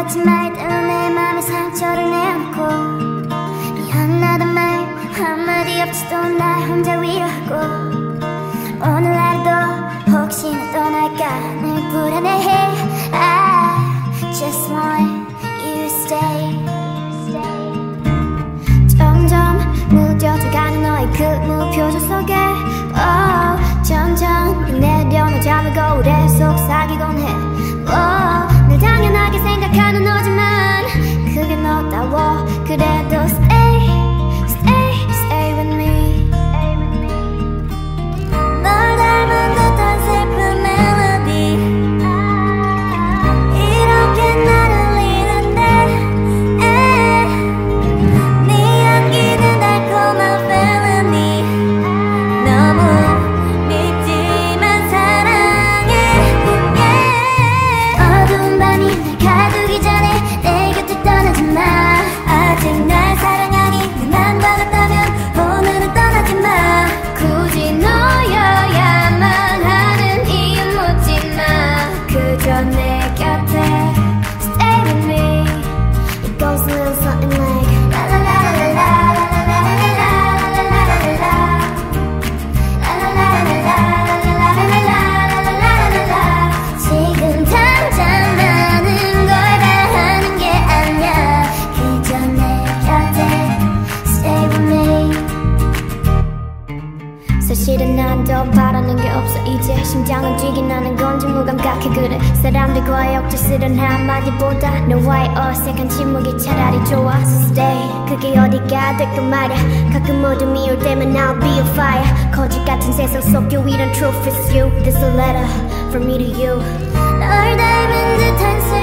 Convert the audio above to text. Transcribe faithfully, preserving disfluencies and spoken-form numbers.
하지 말던 내 맘에 상처를 내안고 미안하단 말 한마디 없이도 날 혼자 위로하고 오늘 하루도 혹시나 떠날까 늘 불안해해 I just want you to stay 점점 무뎌져가는 너의 그 무표정 속에 oh, 점점 내려놓은 잠을 거울에 속삭이곤 해 oh, 늘 당연하게 생각하는 너지만 그게 너다워 그래도 stay, stay, stay with me 널 닮은 듯한 슬픈 멜로디 이렇게 나를 이른데 네 향기는 달콤한 felony 너무 밉지만 사랑해 yeah. 어두운 밤이 날 가두기 전에 내 곁을 떠나지 마 아직 날 사랑하니 난 받았다면 오늘은 떠나지 마 굳이 너여야만 하는 이유 묻지 마 그저 내 곁에 stay with me It goes a little something like la la la la la la la la la la la la la la 지금 당장 많은 걸 바라는 게 아니야 그저 내 곁에 stay with me 사실은 난 더 바라는 게 없어 이제 심장은 뛰긴 하는 건지 무감각해 그래 사람들과의 억지스런 한마디보다 너와의 어색한 침묵이 차라리 좋아 So stay 그게 어디가 될까 말야 가끔 어둠이 올 때면 I'll be a fire 거짓 같은 세상 속 유일한 truth is you This a letter from me to you 널 닮은 듯한